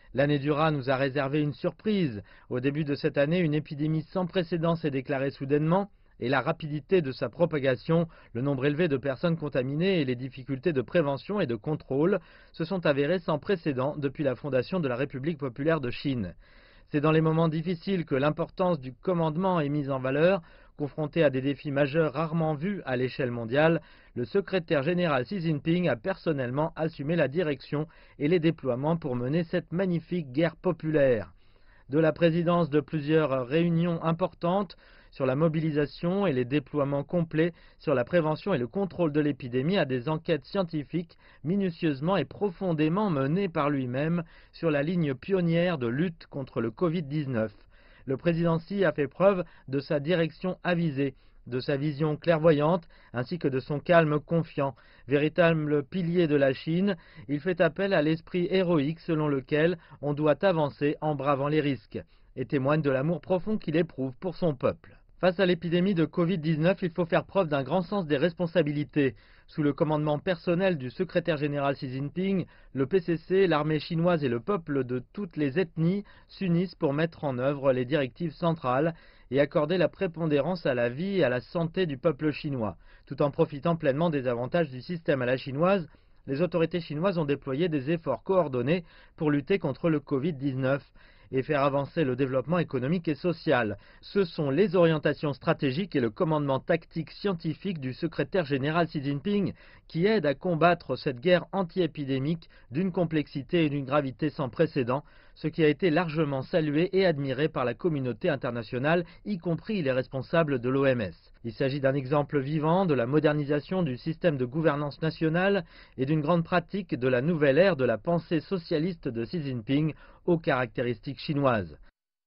L'année du rat nous a réservé une surprise. Au début de cette année, une épidémie sans précédent s'est déclarée soudainement. Et la rapidité de sa propagation, le nombre élevé de personnes contaminées et les difficultés de prévention et de contrôle se sont avérés sans précédent depuis la fondation de la République populaire de Chine. C'est dans les moments difficiles que l'importance du commandement est mise en valeur. Confronté à des défis majeurs rarement vus à l'échelle mondiale, le secrétaire général Xi Jinping a personnellement assumé la direction et les déploiements pour mener cette magnifique guerre populaire. De la présidence de plusieurs réunions importantes sur la mobilisation et les déploiements complets sur la prévention et le contrôle de l'épidémie à des enquêtes scientifiques minutieusement et profondément menées par lui-même sur la ligne pionnière de lutte contre le Covid-19. Le président Xi a fait preuve de sa direction avisée, de sa vision clairvoyante ainsi que de son calme confiant. Véritable pilier de la Chine, il fait appel à l'esprit héroïque selon lequel on doit avancer en bravant les risques et témoigne de l'amour profond qu'il éprouve pour son peuple. Face à l'épidémie de Covid-19, il faut faire preuve d'un grand sens des responsabilités. Sous le commandement personnel du secrétaire général Xi Jinping, le PCC, l'armée chinoise et le peuple de toutes les ethnies s'unissent pour mettre en œuvre les directives centrales et accorder la prépondérance à la vie et à la santé du peuple chinois. Tout en profitant pleinement des avantages du système à la chinoise, les autorités chinoises ont déployé des efforts coordonnés pour lutter contre le Covid-19 et faire avancer le développement économique et social. Ce sont les orientations stratégiques et le commandement tactique scientifique du secrétaire général Xi Jinping qui aident à combattre cette guerre anti-épidémique d'une complexité et d'une gravité sans précédent, ce qui a été largement salué et admiré par la communauté internationale, y compris les responsables de l'OMS. Il s'agit d'un exemple vivant de la modernisation du système de gouvernance nationale et d'une grande pratique de la nouvelle ère de la pensée socialiste de Xi Jinping aux caractéristiques chinoises.